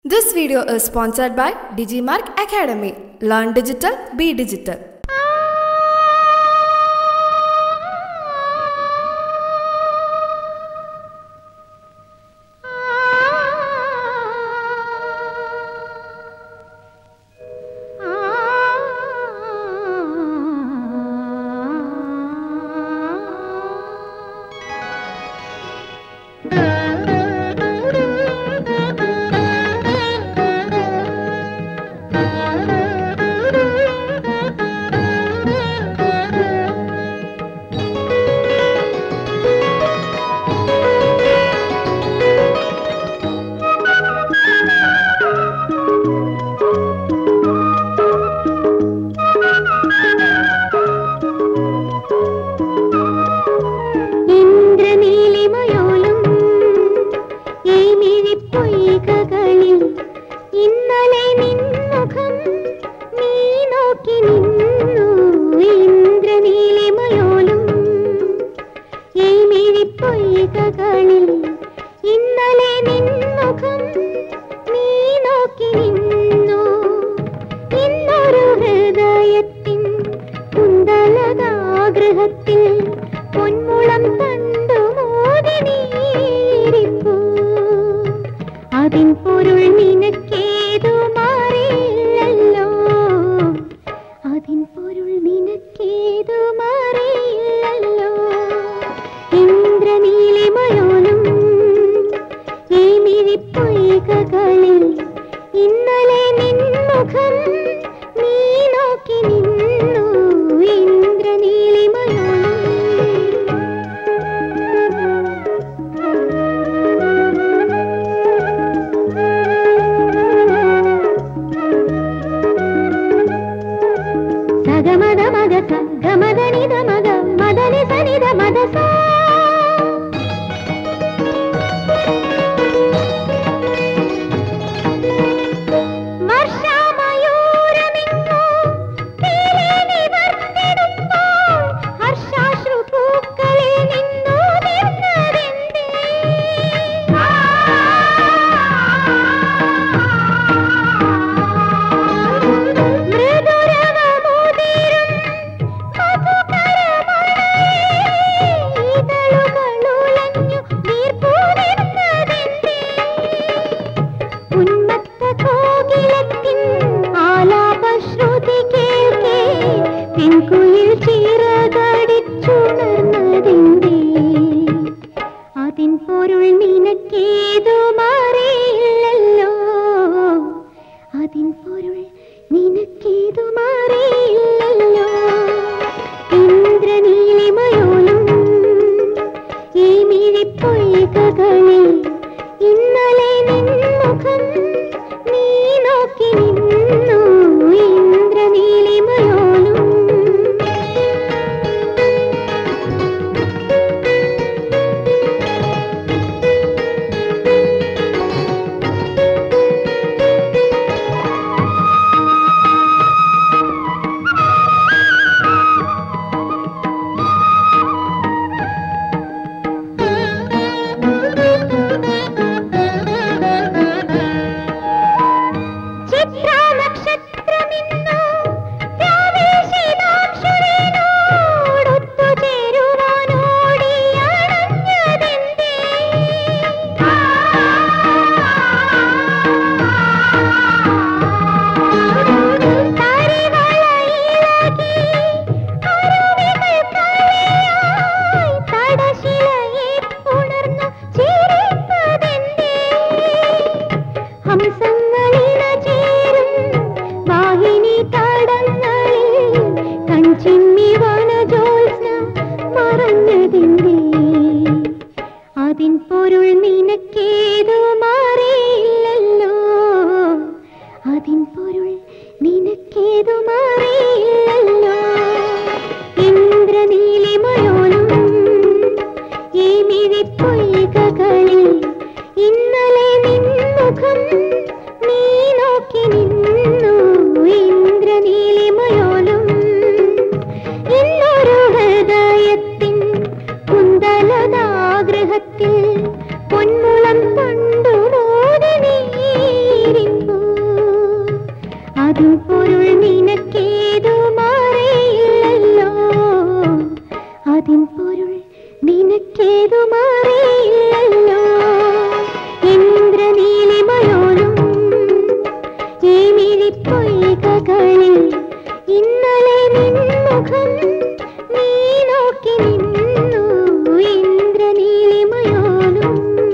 This video is sponsored by Digimark Academy. Learn digital, be digital. Either നീലിപ്പൂ അതും പൊരുൾ നിനക്കേതുമാറിയില്ലല്ലോ അതിൻ പൊരുൾ നിനക്കേതുമാറിയില്ലല്ലോ ഇന്ദ്രനീലിമയോലും ഈ മിഴിപ്പൊയ്കകളിൽ ഇന്നലെ നിൻമുഖം നീ നോക്കി നിന്നു ഇന്ദ്രനീലിമയോലും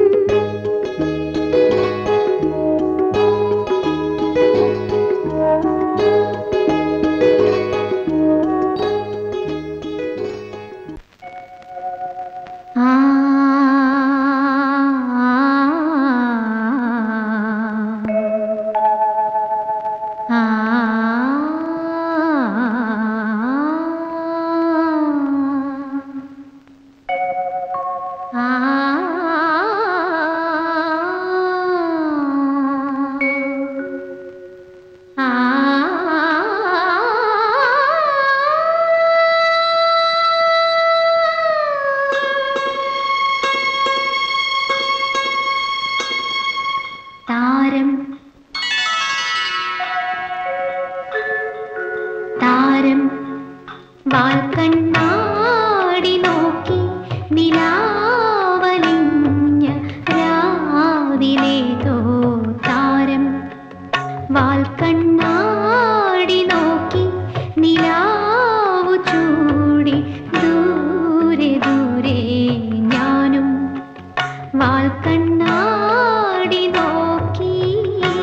താരം വാൽക്കണ്ണാടി നോക്കി നിലാവലിഞ്ഞ രാവിലേതോ താരം വാൽക്കണ്ണാടി നോക്കി നിലാവു ചൂടി ദൂരെ ദൂരെ ഞാനും വാൽക്കണ്ണാടി നോക്കി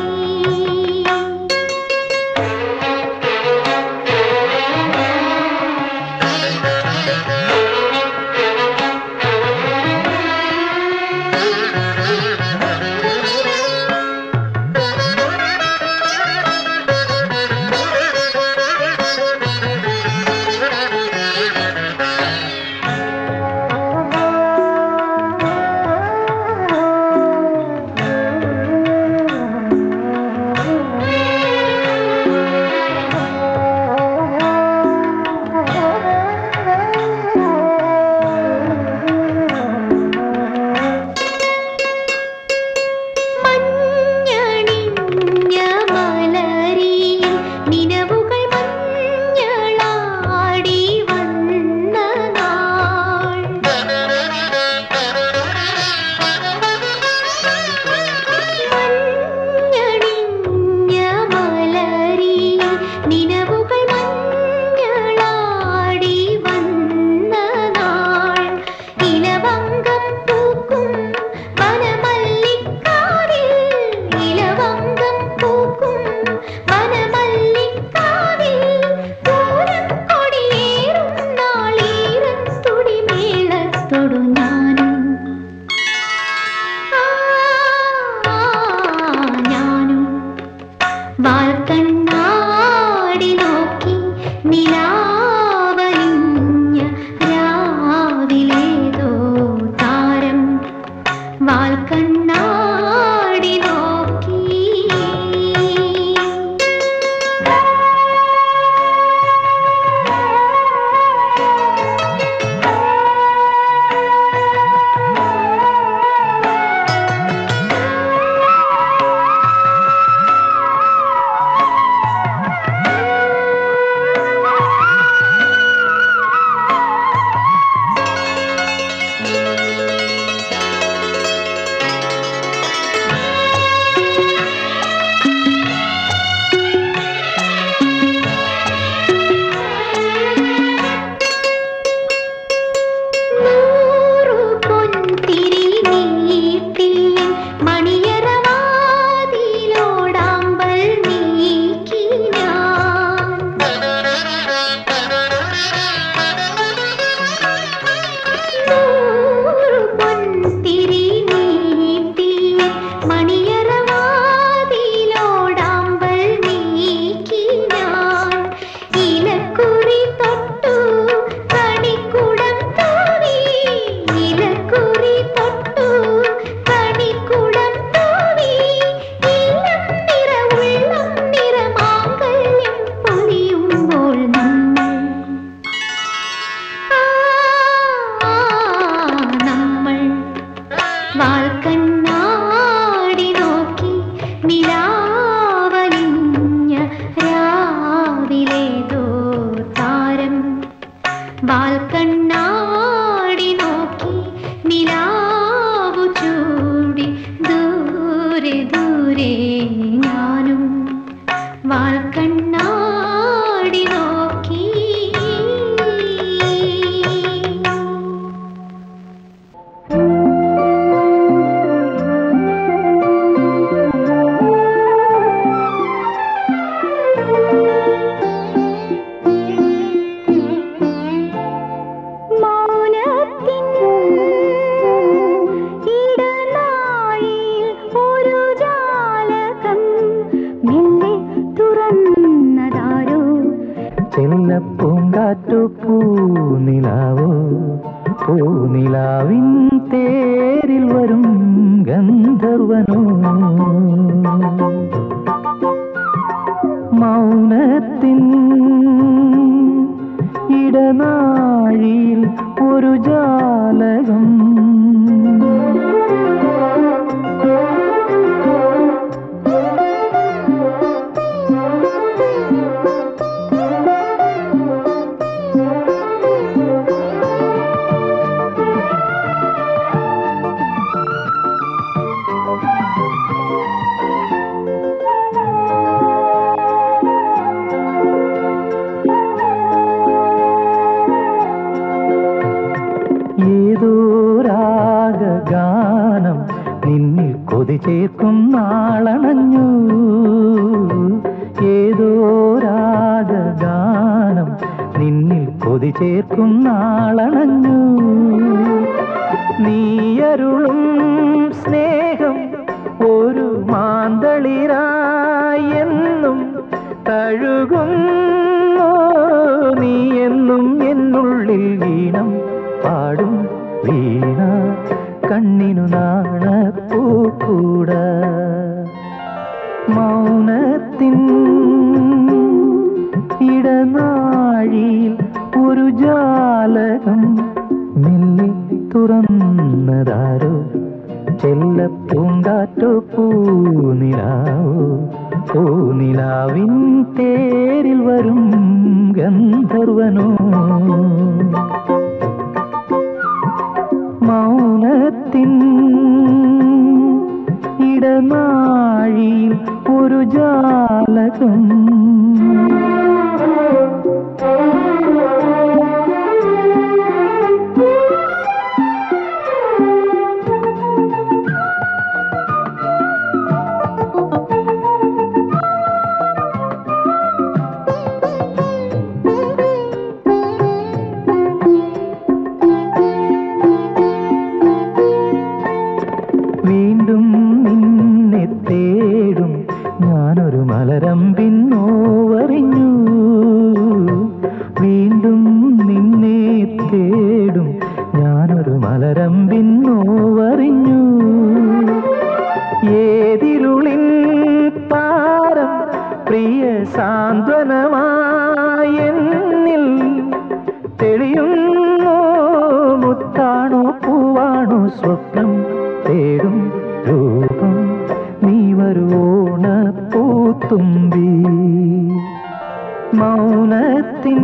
മൗനത്തിൻ ഇടനാഴിയിൽ ഒരു ജാലകം ഗാനം നിന്നിൽ കൊതി ചേർക്കും നാളണഞ്ഞു ഏതോ രാഗഗാനം നിന്നിൽ കൊതി ചേർക്കും നാളണഞ്ഞു നീയരുളും സ്നേഹം ഒരു മാന്തളിരായി എന്നും തഴുകുന്നു നീ എന്നും എന്നുള്ളിൽ വീണം പാടും വീണ കണ്ണിനു നാണപ്പൂക്കൂട മൗനത്തിൻ ഇടനാഴിയിൽ ഒരു ജാലകം മെല്ലെ തുറന്നതാരോ ചെല്ലപ്പൂങ്കാറ്റോ പൂനിലാവോ പൂനിലാവിൻ തേരിൽ വരും ഗന്ധർവനോ മൗനത്തിൻ ഇടനാഴിയിൽ ഒരു ജാലകം മലരമ്പിന്നോവറിഞ്ഞു വീണ്ടും നിന്നെ തേടും ഞാനൊരു മലരമ്പിന്നോവറിഞ്ഞു ഏതിരുളിൻ പാരം പ്രിയ സാന്ത്വനമായെന്നിൽ തെളിയുന്നു മുത്താണോ പൂവാണോ സ്വപ്നം തേടും രൂപം നീ വരുവോണ പൂത്തുമ്പി മൗനത്തിൻ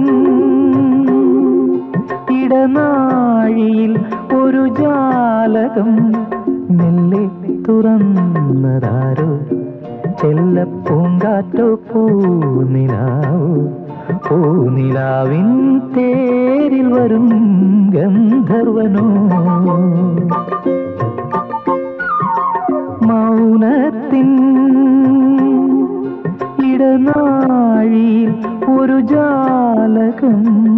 ഇടനാഴിയിൽ ഒരു ജാലകം മെല്ലെ തുറന്നതാരോ ചെല്ലപ്പൂങ്കാറ്റോ പൂനിലാവോ പൂനിലാവിൻ തേരിൽ വരും ഗന്ധർവനോ മൗനത്തിൻ ഇടനാഴിയിൽ ഒരു ജാലകം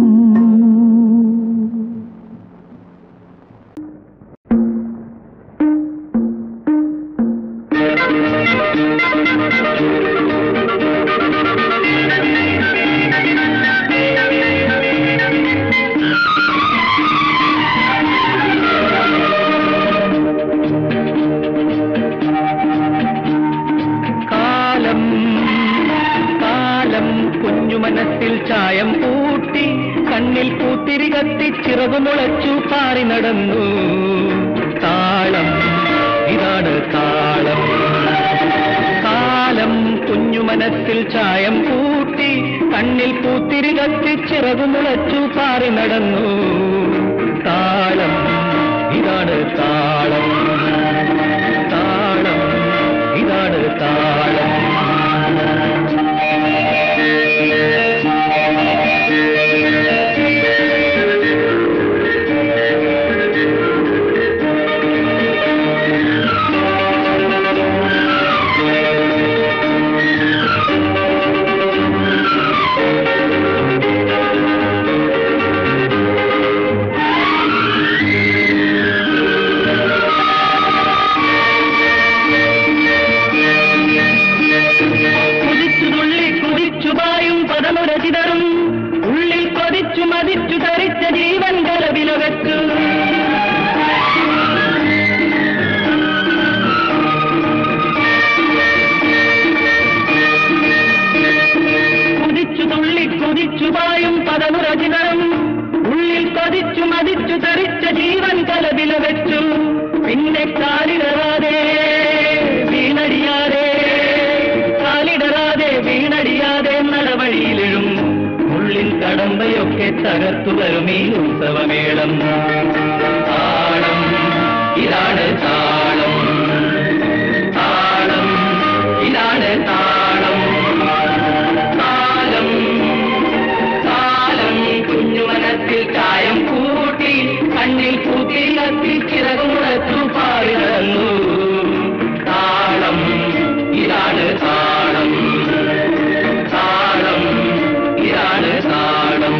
മനസ്സിൽ ചായം പൂട്ടി കണ്ണിൽ പൂത്തിരി കത്തി ചിറകുമുളച്ചു പാറി നടന്നു താളം ഇതാണ് താളം കാലം കുഞ്ഞു മനസ്സിൽ ചായം പൂട്ടി കണ്ണിൽ പൂത്തിരി കത്തി ചിറകുമുളച്ചു പാറി നടന്നു താളം ഇതാണ് താളം താളം ഇതാണ് താളം പിന്നെ കാലിടറാതെ വീണടിയാതെ കാലിടറാതെ വീണടിയാതെ നടവഴിയിലും ഉള്ളിൽ കടമ്പയൊക്കെ തകർത്തു വരും ഈ ഉത്സവമേളം. താളം ഇതാണ് താളം, താളം ഇതാണ് താളം, താളം താളം കുഞ്ഞു മനസ്സിൽ ചായം കൂട്ടി കണ്ണിൽ കൂട്ടി കത്തി ചിറകുമുളച്ചു പാറി നടന്നു. താളം ഇതാണ് താളം, താളം ഇതാണ് താളം.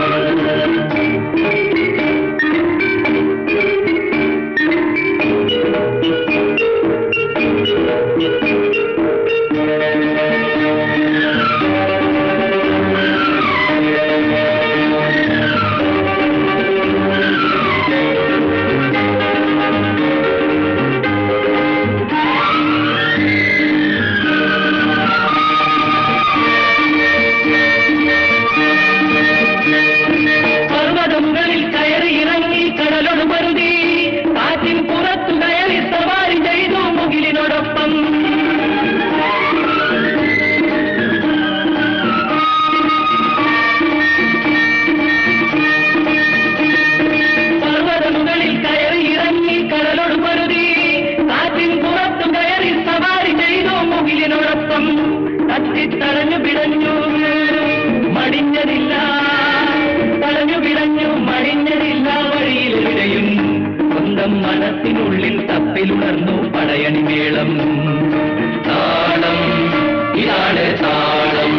തടഞ്ഞു പിടഞ്ഞു മടിഞ്ഞതില്ല, തടഞ്ഞു പിടഞ്ഞു മടിഞ്ഞതില്ല വഴിയിലെവിടെയും സ്വന്തം മനസ്സിനുള്ളിൽ തപ്പിലുണർന്നു പടയണിമേളം. താളം ഇതാണ് താളം,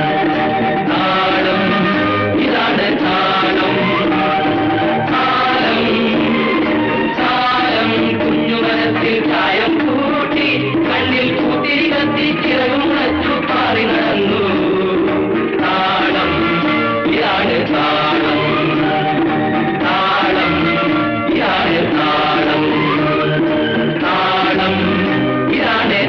താളം ഇതാണ് താളം, താളം താളം കുഞ്ഞു മനസ്സിൽ ചായം കൂട്ടി കണ്ണിൽ കൂട്ടി കത്തി ചിറകും വച്ചു പാറി നടന്നു. താളം ഇതാണ് താളം, താളം ഇതാണ് താളം, താളം ഇതാണ്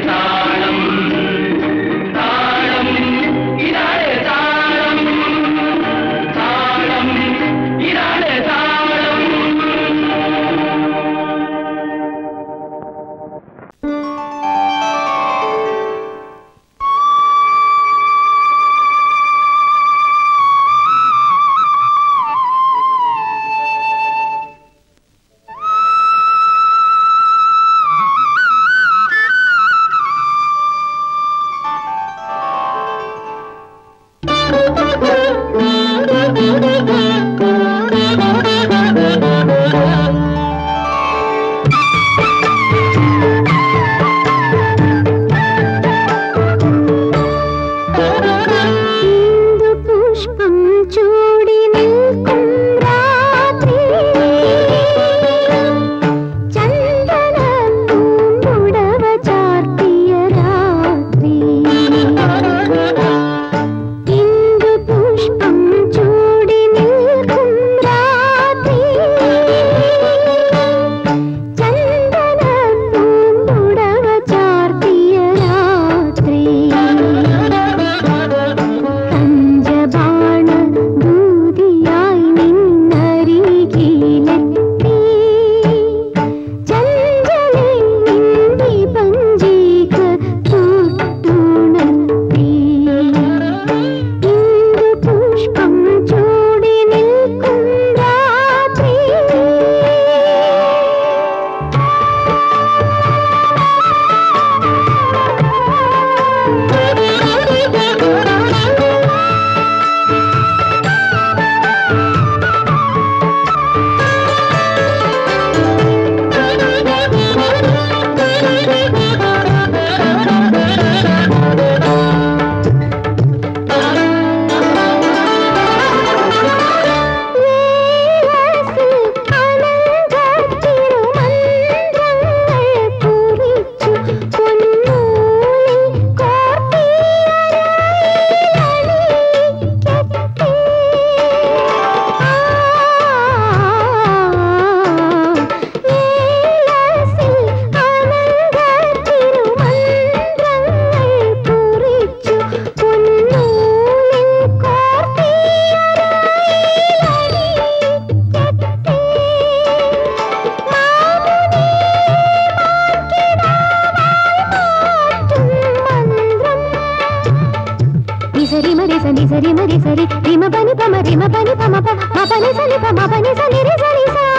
ri sa ri ma ri sa ri ri ma pa ni pa ma ri ma pa ni pa ma pa ni sa ni pa ma pa ni sa ni ri sa ri sa.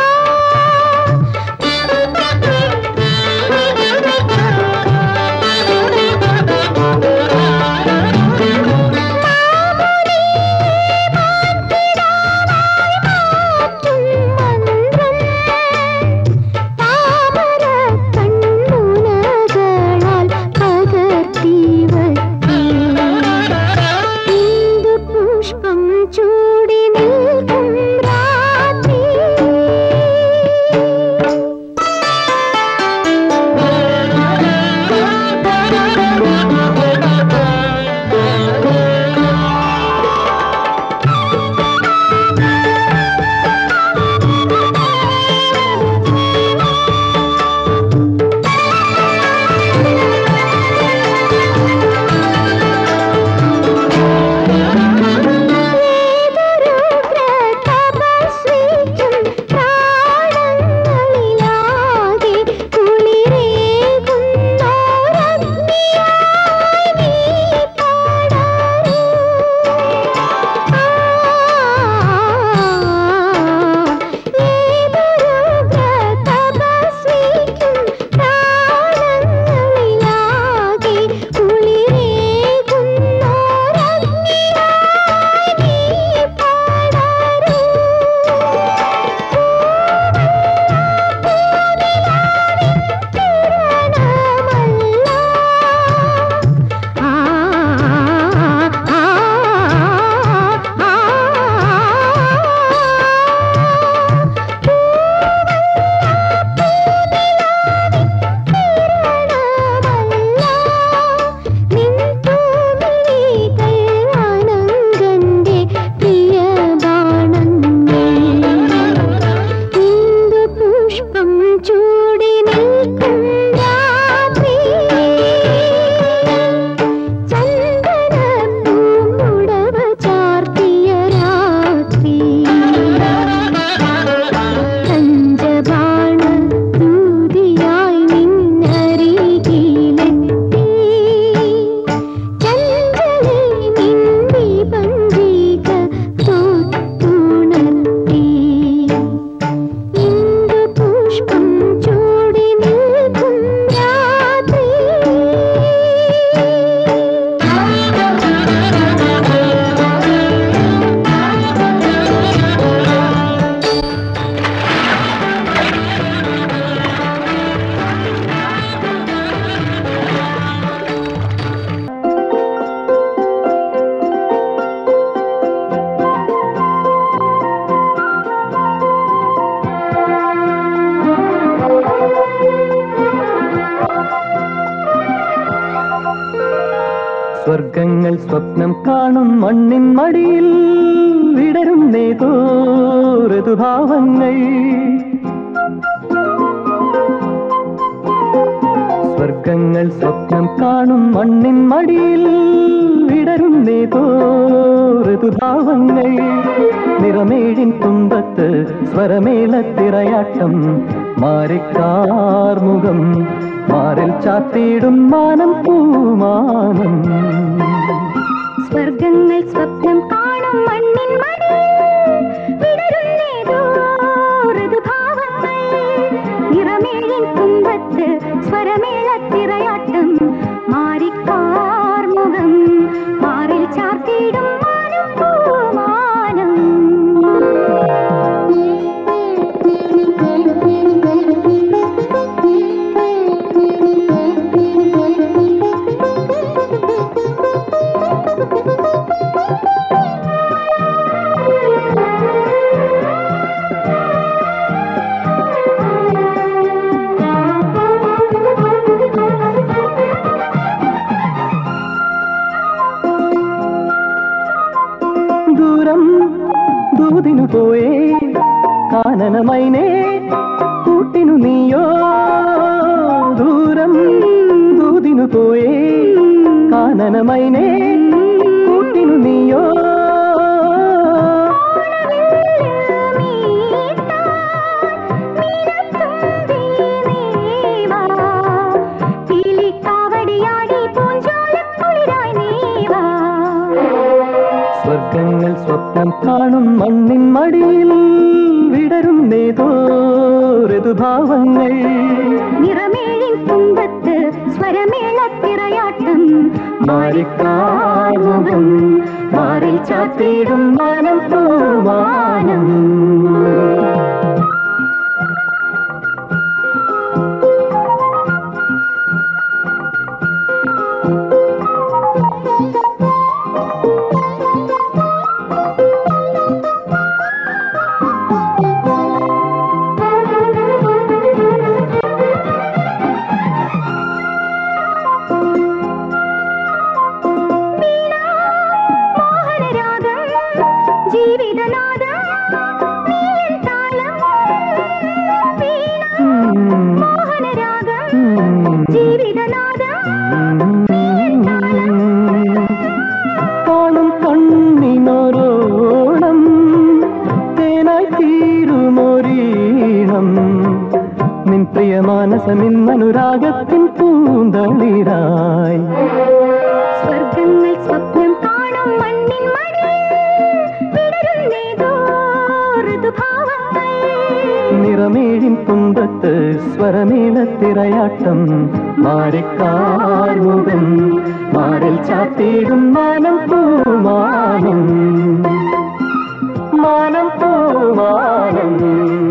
സ്വർഗങ്ങൾ സ്വപ്നം കാണും മണ്ണിൻ മടിയിൽ വിടരുന്നേതോ ഋതുഭാവങ്ങൾ. സ്വർഗങ്ങൾ സ്വപ്നം കാണും മണ്ണിൻ മടിയിൽ വിടരുന്നേതോ ഋതുഭാവങ്ങൾ. നിറമേഴിൻ തുമ്പത്ത് സ്വരമേളത്തിറയാട്ടം മാറിക്കാർമുഖം മാറിൽ ചാത്തിയിടും മാനം പൂമാനം. സ്വർഗങ്ങൾ സ്വപ്നം കാണും മണ്ണിൻ മടിയിൽ വിടരുന്നേതോ ഋതുഭാവങ്ങൾ. നിറമേഴിൻ തുമ്പത്ത് സ്വരമേളത്തിറയാട്ടം മാറിക്കാർമുഖം മാറിൽ ചാത്തിയിടും മാനം പൂമാനം. ദൂരം ദൂതിനു പോയേ കാനനമൈനേ കൂട്ടിനു നീയോ. ദൂരം ദൂതിനു പോയേ കാനനമൈനേ കൂട്ടിനു നീയോ. സ്വർഗങ്ങൾ സ്വപ്നം കാണും മണ്ണിൻ മടിയിൽ വിടരുന്നേതോ ഋതുഭാവങ്ങൾ നിറമേഴിൻ തുമ്പത്ത് സ്വരമേളത്തിറയാട്ടം മാറിക്കാമുഖം മാറിൽ ചാത്തിയിടും മാനം പൂവാനം കാണും കണ്ണിനോരോണം തേനായി തീരുമൊരീണം നിൻ പ്രിയ മാനസമിന്നനുരാഗത്തിൻ പൂന്തളിരായി സ്വർഗങ്ങൾ സ്വപ്നം കാണും മണ്ണിൻ മടിയിടരുന്നേതോ ഋതുഭാവങ്ങൾ നിറമേഴിൻ തുമ്പത്ത് സ്വരമേളത്തിറയാട്ടം മാറിക്കാർമുഖം മാറിൽ ചാത്തിയിടും മാനം പൂമാനം മാനം പൂമാനം